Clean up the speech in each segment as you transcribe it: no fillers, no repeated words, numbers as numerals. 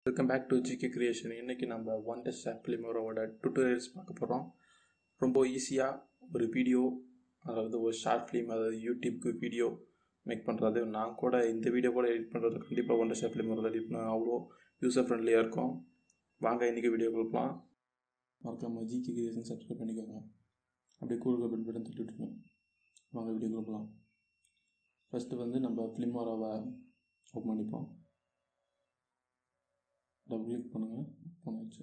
Welcome back to gkcreation. இன்னைக்கு நம்ம wondersharefilmoratoட tutorials பார்க்க போறோம். ரொம்ப ஈஸியா ஒரு வீடியோ அதாவது ஒரு ஷார்ட் ஃபிலிம் அதாவது யூடியூப்க்கு வீடியோ மேக் பண்றது. நான் கூட இந்த வீடியோ கூட எடிட் பண்றது கண்டிப்பா wondersharefilmoratoட எடிட் பண்ண அவ்வளோ யூசர் ஃப்ரெண்ட்லியா இருக்கும். வாங்க இன்னைக்கு வீடியோ பார்க்கலாம். மறக்காம gkcreation சப்ஸ்கிரைப் பண்ணிக்கோங்க. அப்படியே கூட பெல் பட்டன் தட்டி விட்டுருங்க. வாங்க வீடியோ பார்க்கலாம். ஃபர்ஸ்ட் நம்ம ஃபிலிமோராவை ஓபன் பண்ணிப்போம். டபுள் கிளிக் பண்ணுங்க. ஓப்பன் ஆயிடுச்சு.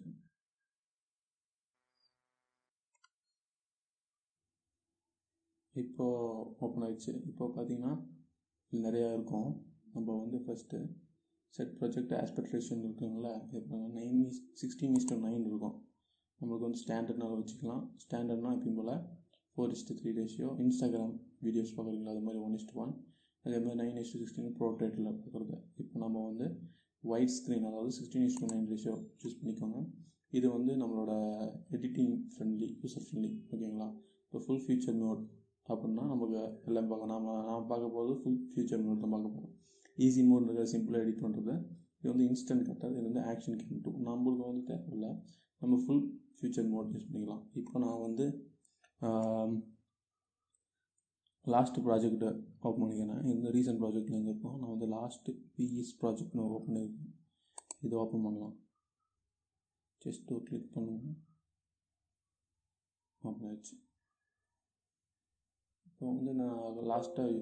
இப்போ ஓப்பன் ஆயிடுச்சு. இப்போ பார்த்தீங்கன்னா நிறையா இருக்கும். நம்ம first set project aspect ratio இருக்குங்களா, இப்போ 16:9 இருக்கும். நம்மளுக்கு ஸ்டாண்டர்ட்னால வச்சுக்கலாம். ஸ்டாண்டர்ட்னா எப்பயும் போல் 4:3 ரேஷியோ. இன்ஸ்டாகிராம் வீடியோஸ் பார்க்குறீங்களா அது மாதிரி 1:1. அதே மாதிரி 9:16 ப்ரோட்ரேட்டில் பார்க்குறது. இப்போ நம்ம ஒயிட் ஸ்க்ரீன் அதாவது 16:9 ரேஷியோ சூஸ் பண்ணிக்கோங்க. இது நம்மளோட எடிட்டிங் ஃப்ரெண்ட்லி, யூசர் ஃப்ரெண்ட்லி, ஓகேங்களா. இப்போ ஃபுல் ஃபியூச்சர் மோட் அப்படின்னா நமக்கு எல்லாம் பார்க்கலாம். நான் பார்க்க போகிறது ஃபுல் ஃபியூச்சர் மோட் தான் பார்க்க போகிறோம். ஈஸி மோட் இருக்கிற சிம்பிளாக எடிட் பண்ணுறது. இது இன்ஸ்டன்ட் கட்டர், இது ஆக்ஷன் கேம் 2. நம்மளுக்கு தேவையில்லை, நம்ம ஃபுல் ஃபியூச்சர் மோட் யூஸ் பண்ணிக்கலாம். இப்போ நான் லாஸ்ட் ப்ராஜெக்ட் ஓப்பன் பண்ணிக்கிறேன். இந்த ரீசன்ட் ப்ராஜெக்டில் எங்கே இருக்கோம், நான் லாஸ்ட் பிஎஸ் ப்ராஜெக்ட்னு ஓப்பன் பண்ணியிருக்கேன். இது ஓப்பன் பண்ணலாம். ஜஸ்ட் ஒரு கிளிக் பண்ணுவோம். ஓப்பன் ஆயிடுச்சு. இப்போ நான் லாஸ்ட்டாக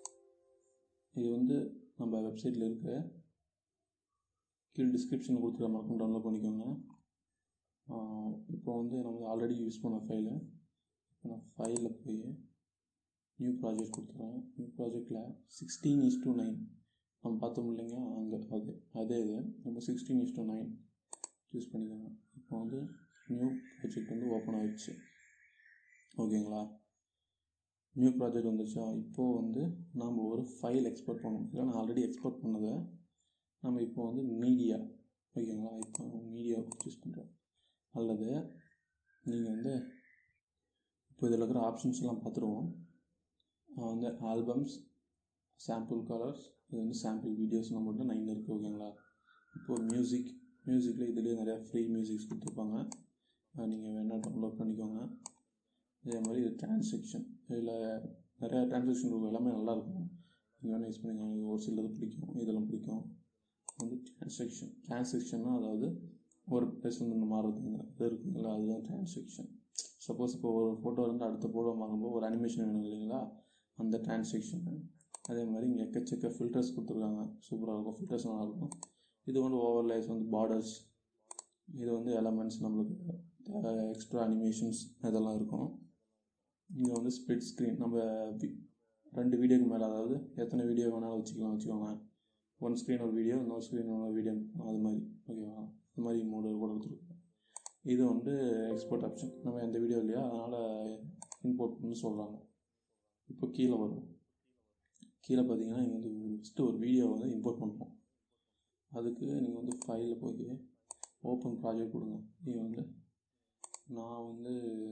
இது நம்ம வெப்சைட்டில் இருக்க கீழே டிஸ்கிரிப்ஷன் கொடுத்துருக்க மறக்காம டவுன்லோட் பண்ணிக்கோங்க. இப்போ நம்ம ஆல்ரெடி யூஸ் பண்ண ஃபைலு. இப்போ நான் ஃபைலில் போய் நியூ ப்ராஜெக்ட் கொடுத்துருவேன். நியூ ப்ராஜெக்டில் 16:9 நம்ம பார்த்தோம் இல்லைங்க, அங்கே அதே இது நம்ம 16:9 சூஸ் பண்ணிக்கோங்க. இப்போ நியூ ப்ராஜெக்ட் ஓப்பன் ஆகிடுச்சு, ஓகேங்களா. நியூ ப்ராஜெக்ட் வந்துச்சா. இப்போது நாம் ஒரு ஃபைல் எக்ஸ்போர்ட் பண்ணணும். இல்லை நான் ஆல்ரெடி எக்ஸ்போர்ட் பண்ணதை நம்ம இப்போ மீடியா, ஓகேங்களா. இப்போ மீடியா சூஸ் பண்ணுறோம். அல்லது நீங்கள் இப்போ இதில் இருக்கிற ஆப்ஷன்ஸ்லாம் பார்த்துருவோம். ஆல்பம்ஸ், சாம்பிள் கலர்ஸ், இது சாம்பிள் வீடியோஸ் நம்மகிட்ட 9 இருக்குது, ஓகேங்களா. இப்போது மியூசிக்கில் இதுலேயே நிறையா ஃப்ரீ மியூசிக்ஸ் கொடுத்துருப்பாங்க. நீங்கள் வேணால் டவுன்லோட் பண்ணிக்கோங்க. அதே மாதிரி இது டிரான்சாக்ஷன், இதில் நிறையா டிரான்சாக்ஷன் இருக்கும். எல்லாமே நல்லாயிருக்கும், நீங்கள் வேணால் யூஸ் பண்ணிக்கோங்க. ஒரு சிலது பிடிக்கும், இதெல்லாம் பிடிக்கும். டிரான்சாக்ஷன்னா அதாவது ஒரு பிளேஸ்லேருந்து மாறுறதுங்க அது இருக்குங்களா, அதுதான் டிரான்சாக்ஷன். சப்போஸ் இப்போ ஒரு ஃபோட்டோ அடுத்த ஃபோட்டோ மாறும்போது ஒரு அனிமேஷன் வேணும் இல்லைங்களா, அந்த டிரான்சாக்ஷன். அதே மாதிரி இங்கே எக்கச்சக்க ஃபில்டர்ஸ் கொடுத்துருக்காங்க, சூப்பராக இருக்கும். ஃபில்டர்ஸ் நல்லாயிருக்கும். இது ஓவர்லேஸ், பார்டர்ஸ், இது எலமெண்ட்ஸ், நம்மளுக்கு எக்ஸ்ட்ரா அனிமேஷன்ஸ் இதெல்லாம் இருக்கும். இங்கே ஸ்ப்ளிட் ஸ்க்ரீன், நம்ம 2 வீடியோக்கு மேலே, அதாவது எத்தனை வீடியோ வேணாலும் வச்சுக்கோங்க. ஒன் ஸ்க்ரீன் ஒரு வீடியோ, இன்னொரு ஸ்க்ரீன் ஒரு வீடியோ, அது மாதிரி, ஓகேவா. அது மாதிரி மோடு கூட கொடுத்துருக்கோம். இது எக்ஸ்போர்ட் ஆப்ஷன். நம்ம எந்த வீடியோ இல்லையா, அதனால் இம்போர்ட் பண்ணி சொல்கிறாங்க. இப்போ கீழே வரும். கீழே பார்த்தீங்கன்னா நீங்கள் ஃபஸ்ட்டு ஒரு வீடியோ இம்போர்ட் பண்ணுறோம். அதுக்கு நீங்கள் ஃபைலில் போய் ஓப்பன் ப்ராஜெக்ட் கொடுங்க. இது நான்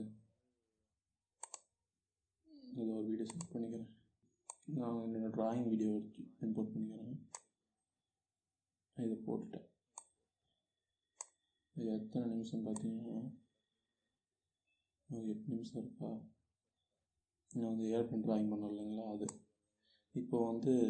இது ஒரு வீடியோ செலக்ட் பண்ணிக்கிறேன். நான் என்னோடய ட்ராயிங் வீடியோ எடுத்து இம்போர்ட் பண்ணிக்கிறேன். இதை போட்டுட்டேன். இது எத்தனை நிமிஷம் பார்த்தீங்கன்னா 8 நிமிஷம் இருக்கா. நான் ஏர்பன் ட்ராயிங் பண்ணோம் இல்லைங்களா, அது. இப்போ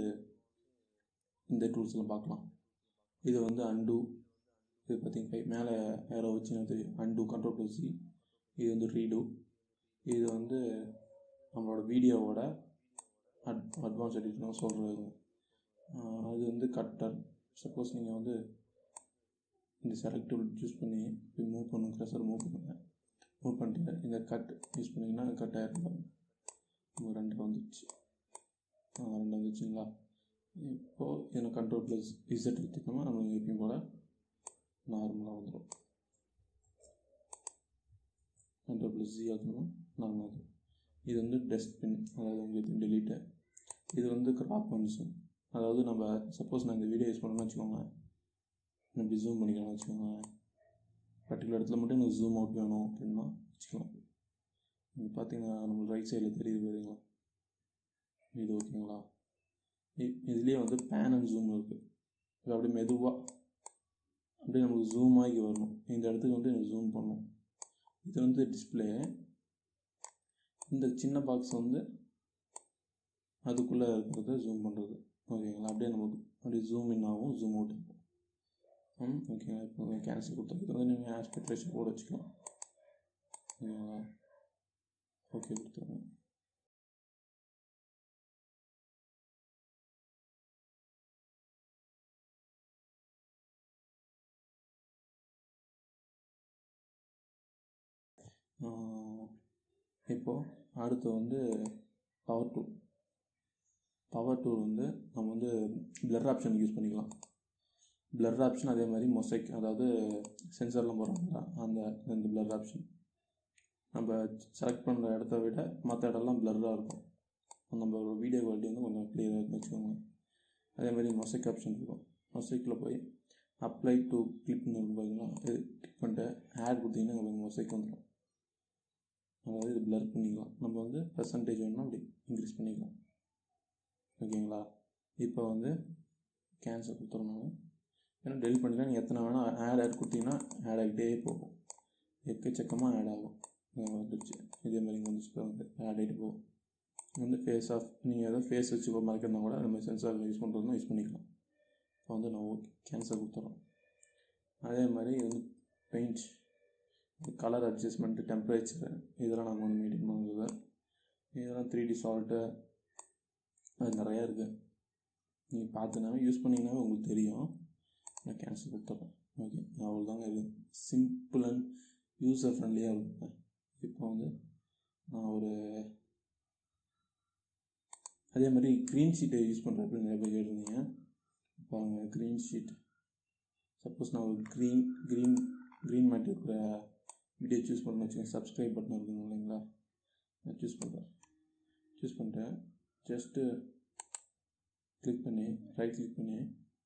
இந்த டூல்ஸ்லாம் பார்க்கலாம். இது அண்டு, இது பார்த்தீங்கன்னா மேலே ஏரோ வச்சுனது அண்டு, Ctrl+C. இது ரீடு. இது நம்மளோட வீடியோவோட அட்வான்ஸ் எடிட்னு சொல்கிறது. அது கட்டர். சப்போஸ் நீங்கள் இந்த செலக்ட் டூல் சூஸ் பண்ணி மூவ் பண்ணுங்க, க்ரஷர் மூவ் பண்ணுங்க. மூவ் பண்ணிட்டு இந்த கட் யூஸ் பண்ணிங்கன்னா கட் ஆகிருக்கும். 2 வந்துச்சு. 2 வந்துச்சுங்களா. இப்போது இதில் Ctrl+Z எடுத்துக்கோங்க. நம்மளுக்கு எப்பயும் போல் நார்மலாக வந்துடும். Ctrl+Z ஆகணும், நார்மலாக வந்துடும். இது டஸ்ட்பின், அதாவது உங்களுக்கு டெலீட்டு. இது கிராப் ஃபங்க்ஷன், அதாவது நம்ம சப்போஸ் நான் இந்த வீடியோ யூஸ் பண்ணணும்னு வச்சுக்கோங்க, இப்படி ஜூம் பண்ணிக்கலாம்னு வச்சுக்கோங்க. பர்டிகுலர் இடத்துல மட்டும் எனக்கு ஜூம் அவுட் வேணும் அப்படின்னா வச்சுக்கலாம். இது பார்த்தீங்கன்னா நம்மளுக்கு ரைட் சைடில் தெரியுது பாருங்களா, இது ஓகேங்களா. இதுலேயே பேன் அண்ட் ஜூம் இருக்குது. இது அப்படி மெதுவாக அப்படியே நமக்கு ஜூம் ஆகி வரணும். இந்த இடத்துக்கு வந்து எனக்கு ஜூம் பண்ணணும். இது வந்து டிஸ்பிளே. இந்த சின்ன பாக்ஸ் வந்து அதுக்குள்ளே இருக்கிறத ஜூம் பண்ணுறது. ஓகேங்களா? அப்படியே நமக்கு அப்படியே ஜூம் இன் ஆகும், ஜூம் அவுட் ஆகும். ஓகேங்களா? இப்போ கேன்சல் கொடுத்துருக்கு. வந்து நீங்கள் ஆஸ்பெக்ட் ரேஷியோ கூட வச்சுக்கலாம். ஓகேங்களா? ஓகே கொடுத்துருங்க. இப்போது அடுத்து வந்து பவர் டூல். பவர் டூல் வந்து நம்ம வந்து பிளர் ஆப்ஷன் யூஸ் பண்ணிக்கலாம். பிளர் ஆப்ஷன் அதே மாதிரி மொசைக், அதாவது சென்சார்லாம் போடுறாங்களா அந்த பிளர் ஆப்ஷன் நம்ம செலக்ட் பண்ணுற இடத்த விட மற்ற இடம்லாம் பிளர்ராக இருக்கும். நம்ம வீடியோ குவாலிட்டி வந்து கொஞ்சம் க்ளியராக இருக்குன்னு வச்சுக்கோங்க. அதே மாதிரி மொசைக் ஆப்ஷன் இருக்கும். மொசைக்கில் போய் அப்ளை டு கிளிப்னு இருக்கும் பார்த்தீங்கன்னா, இது கிளிக் பண்ணிட்டு ஆட் கொடுத்தீங்கன்னா உங்களுக்கு மொசைக் வந்துடும். அதாவது இது பிளர் பண்ணிக்கலாம். நம்ம வந்து பர்சன்டேஜ் வேணும்னா அப்படி இன்க்ரீஸ் பண்ணிக்கலாம். ஓகேங்களா? இப்போ வந்து கேன்சல் கொடுத்துறோம். ஏன்னா டெலிட் பண்ணிக்கலாம். நீங்கள் எத்தனை வேணால் ஆட் கொடுத்தீங்கன்னா ஆட் ஆகிட்டே போகும். எக்கச்சக்கமாக ஆட் ஆகும். வந்துடுச்சு. இதே மாதிரி இங்கே வந்துச்சு வந்து ஆட் ஆகிட்டு போகும். வந்து ஃபேஸ் ஆஃப், நீங்கள் எதாவது ஃபேஸ் வச்சு மறைக்கிறதா கூட நம்ம சென்சார் யூஸ் பண்ணுறதுனா யூஸ் பண்ணிக்கலாம். இப்போ வந்து நான் ஓகே கேன்சல் கொடுத்துறோம். அதே மாதிரி இது வந்து பெயிண்ட், கலர் அட்ஜஸ்ட்மெண்ட்டு, டெம்பரேச்சர், இதெல்லாம் நாங்கள் வந்து மெயின்டைன் பண்ணுறது. இதெல்லாம் 3D சால்ட்டு, அது நிறையா இருக்குது. நீங்கள் பார்த்துனாவே யூஸ் பண்ணிங்கனாவே உங்களுக்கு தெரியும். நான் கேன்சல் கொடுத்துட்றேன். ஓகே, அவ்வளோதாங்க. இது சிம்பிள் அண்ட் யூஸர் ஃப்ரெண்ட்லியாக இருக்கும். இப்போ வந்து நான் ஒரு அதே மாதிரி க்ரீன் ஷீட்டை யூஸ் பண்ணுறப்ப நிறைய பேர் கேட்டிருந்தீங்க. இப்போ க்ரீன் ஷீட், சப்போஸ் நான் ஒரு க்ரீன் மேட் இருக்கிற வீடியோ சூஸ் பண்ணணும்னு வச்சுக்கோங்க. சப்ஸ்கிரைப் பட்டன் இருக்குங்க இல்லைங்களா? நான் சூஸ் பண்ணிட்டேன். ஜஸ்ட்டு கிளிக் பண்ணி ரைட் கிளிக் பண்ணி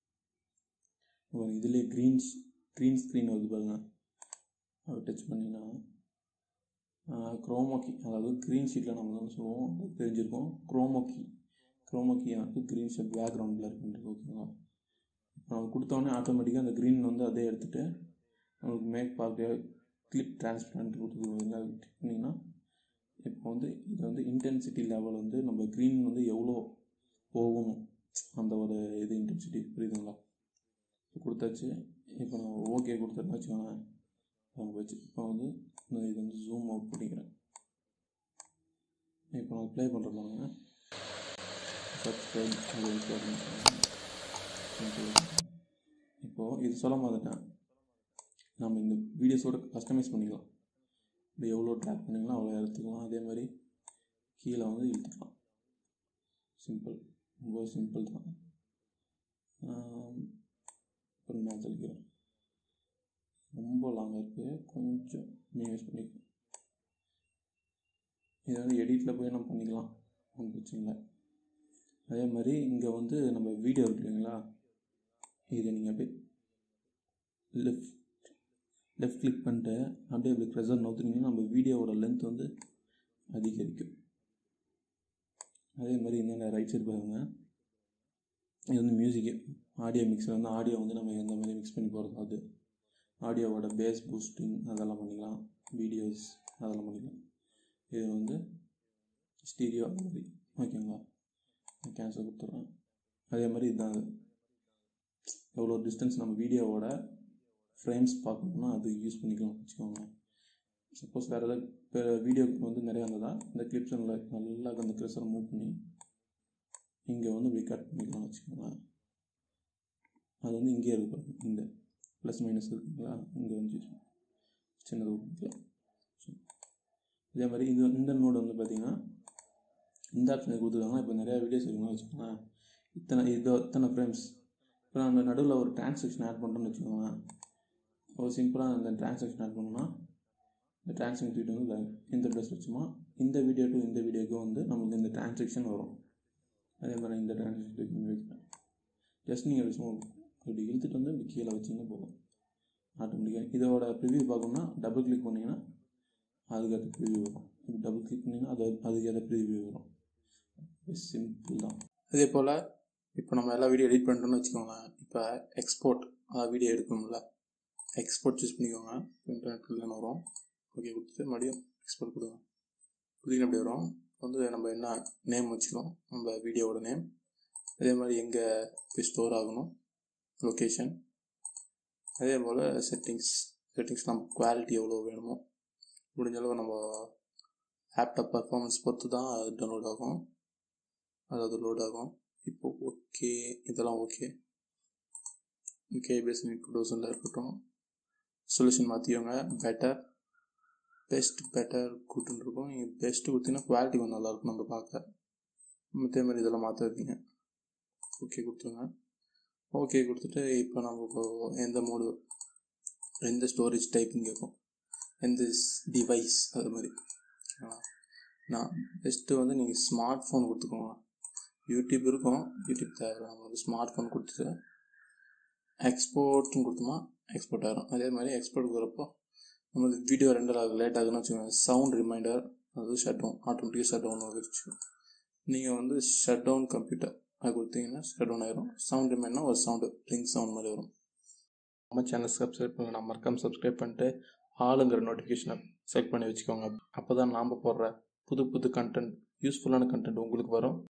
இதிலே க்ரீன் ஸ்க்ரீன் வருது பாருங்க. அதை டச் பண்ணிங்கன்னா குரோமோக்கி, அதாவது க்ரீன் ஷீட்டில் நம்ம தான் சொல்லுவோம், தெரிஞ்சிருக்கோம். குரோமோக்கி வந்து க்ரீன் ஷீட் பேக்ரவுண்டில் இருக்குன்றது. ஓகேங்களா? இப்போ நம்ம கொடுத்தோடனே ஆட்டோமேட்டிக்காக அந்த க்ரீன் வந்து அதே எடுத்துகிட்டு நமக்கு மேக் பார்க்க கிளிப் டிரான்ஸ்பரண்ட் கொடுத்துருக்கோம். கிளிக் பண்ணிங்கன்னா இப்போ வந்து இது வந்து இன்டென்சிட்டி லெவல் வந்து நம்ம க்ரீன் வந்து எவ்வளோ போகணும் அந்த ஒரு இது இன்டென்சிட்டி, புரியுதுங்களா? கொடுத்தாச்சு. இப்போ நான் ஓகே கொடுத்தேன்னு வச்சுக்கோங்க. அவங்க வச்சு இப்போ வந்து நான் இது வந்து ஜூம் அவுட் பண்ணிக்கிறேன். இப்போ நான் ப்ளே பண்ணுற பாருங்க. சப்ஸ்கிரைப் இப்போது இது சொல்ல மாதிரிட்டேன். நம்ம இந்த வீடியோஸோட கஸ்டமைஸ் பண்ணிக்கலாம். இது எவ்வளோ ட்ராக் பண்ணிக்கலாம் அவ்வளோ எடுத்துக்கலாம். அதே மாதிரி கீழே வந்து இழுத்துக்கலாம். சிம்பிள், ரொம்ப சிம்பிள் தான். இப்போ நான் தெளிக்கிறேன். ரொம்ப லாங்காக இருக்குது, கொஞ்சம் மினிமைஸ் பண்ணிக்கலாம். இதை வந்து எடிட்டில் போய் நம்ம பண்ணிக்கலாம், ஒன்றும் பிரச்சனை இல்லை. அதே மாதிரி இங்கே வந்து நம்ம வீடியோ இருக்கு இல்லைங்களா? இதை நீங்கள் அப்படியே லெஃப்ட் கிளிக் பண்ணிட்டு அப்படியே அப்படி ப்ரெஷர் நோத்துனீங்கன்னா நம்ம வீடியோவோட லென்த் வந்து அதிகரிக்கும். அதே மாதிரி இந்த ரைட் சைடு பாருங்க, இது வந்து மியூசிக்கு, ஆடியோ மிக்ஸர் வந்து ஆடியோ வந்து நம்ம எந்த மாதிரி மிக்ஸ் பண்ணி போகிறது, அது ஆடியோவோட பேஸ் பூஸ்டிங் அதெல்லாம் பண்ணிக்கலாம். வீடியோஸ் அதெல்லாம் பண்ணிக்கலாம். இது வந்து ஸ்டீரியோ அந்த மாதிரி. ஓகேங்களா? கேன்சல் கொடுத்துட்றேன். அதே மாதிரி இதுதான் எவ்வளோ டிஸ்டன்ஸ் நம்ம வீடியோவோட ஃப்ரேம்ஸ் பார்க்கணும்னா அது யூஸ் பண்ணிக்கலாம் வச்சுக்கோங்க. சப்போஸ் வேறு ஏதாவது வீடியோ வந்து நிறையா இருந்ததா இந்த கிளிப்ஸில் நல்லா அந்த க்ரெஷரை மூவ் பண்ணி இங்கே வந்து இப்படி கட் பண்ணிக்கலாம் வச்சுக்கோங்க. அது வந்து இங்கே இருக்கும், இந்த ப்ளஸ் மைனஸ் இருக்குங்களா, இங்கே வந்து சின்னது கொடுக்கலாம். இதே மாதிரி இந்த நோடு வந்து பார்த்திங்கன்னா இந்த ஆப்ஷனை கொடுத்துருக்காங்கன்னா இப்போ நிறையா வீடியோஸ் இருக்குன்னு வச்சுக்கோங்களேன். இத்தனை ஃப்ரேம்ஸ். இப்போ நம்ம நடுவில் ஒரு டிரான்சாக்ஷன் ஆட் பண்ணுறோன்னு வச்சுக்கோங்களேன். ஒரு சிம்பிளாக அந்த டிரான்சாக்ஷன் ஆட் பண்ணோம்னா இந்த டிரான்சாக்ஷன் தூக்கிட்டு வந்து இந்த ப்ளஸ் வச்சுமா இந்த வீடியோ டு இந்த வீடியோக்கு வந்து நமக்கு இந்த டிரான்சாக்ஷன் வரும். அதே மாதிரி இந்த டிரான்சாக்ஷன் தூக்கி பண்ணி வைக்கிறேன். ஜஸ்ட் நீங்கள் இப்படி இழுத்துட்டு வந்து இப்படி கீழே வச்சிங்கன்னா போதும், ஆட்டோமேட்டிக்காக. இதோட ப்ரிவியூ பார்க்கணுன்னா டபுள் கிளிக் பண்ணிங்கன்னா அதுக்கு அது ப்ரிவியூ வரும். இப்போ டபுள் கிளிக் பண்ணிங்கன்னா அதுக்கு அதை ப்ரிவியூ வரும். சிம்பிள் தான். அதே போல் இப்போ நம்ம எல்லா வீடியோ எடிட் பண்ணுறோன்னு வச்சுக்கோங்க. இப்போ எக்ஸ்போர்ட் வீடியோ எடுக்கணும்ல, எக்ஸ்போர்ட் சூஸ் பண்ணிக்கோங்க. இன்டர்நெட்டில் தானே வரும். ஓகே கொடுத்துட்டு மறுபடியும் எக்ஸ்போர்ட் கொடுங்க. கொடுத்தீங்கன்னா அப்படி வரும். வந்து நம்ம என்ன நேம் வச்சுக்கணும், நம்ம வீடியோவோட நேம், அதே மாதிரி எங்கே போய் ஸ்டோர் ஆகணும், லொக்கேஷன், அதே போல் செட்டிங்ஸ் நம்ம குவாலிட்டி எவ்வளோ வேணுமோ முடிஞ்சளவு நம்ம லேப்டாப் பர்ஃபார்மன்ஸ் பொறுத்து தான் அது டவுன்லோட் ஆகும், அதாவது லோட் ஆகும். இப்போ ஓகே, இதெல்லாம் ஓகே. பேஸ் 2000 இருக்கட்டும். சொல்யூஷன் மாற்றிக்கோங்க. பெட்டர் குட்டுன்னு இருக்கும். நீங்கள் பெஸ்ட்டு கொடுத்தீங்கன்னா குவாலிட்டி கொஞ்சம் நல்லாயிருக்கும் நம்ம பார்க்க. மற்ற மாதிரி இதெல்லாம் மாற்றாதீங்க. ஓகே கொடுத்துருங்க. ஓகே கொடுத்துட்டு இப்போ நம்ம எந்த மோடு, எந்த ஸ்டோரேஜ் டைப்புன்னு கேட்கும், எந்த டிவைஸ் அது மாதிரி. நான் பெஸ்ட்டு வந்து நீங்கள் ஸ்மார்ட் ஃபோன் கொடுத்துக்கோங்க. யூடியூப் இருக்கும், யூடியூப் தேவை. நம்ம வந்து ஸ்மார்ட் ஃபோன் கொடுத்துட்டு எக்ஸ்போர்ட்னு கொடுத்தோமா எக்ஸ்போர்ட் ஆகிடும். அதே மாதிரி எக்ஸ்போர்ட் கொடுக்குறப்போ நம்ம வீடியோ ரெண்டர் லேட் ஆகுதுன்னு வச்சுக்கோங்க, சவுண்ட் ரிமைண்டர், அது ஷட் டவுன், ஆட்டோமேட்டிக்காக ஷட் டவுன் ஆகிடுச்சு. நீங்கள் வந்து ஷட் டவுன் கம்ப்யூட்டர் அது கொடுத்தீங்கன்னா ஷட் டவுன் ஆகிடும். சவுண்ட் ரிமைண்டர்னா ஒரு சவுண்டு ரிங் சவுண்ட் மாதிரி வரும். நம்ம சேனல் சப்ஸ்கிரைப் பண்ணல, நம்ம மறக்காம சப்ஸ்கிரைப் பண்ணிட்டு ஆளுங்கிற நோட்டிஃபிகேஷனை செலக்ட் பண்ணி வச்சுக்கோங்க. அப்போ தான் நாம் போடுற புது கண்டென்ட், யூஸ்ஃபுல்லான கண்டென்ட் உங்களுக்கு வரும்.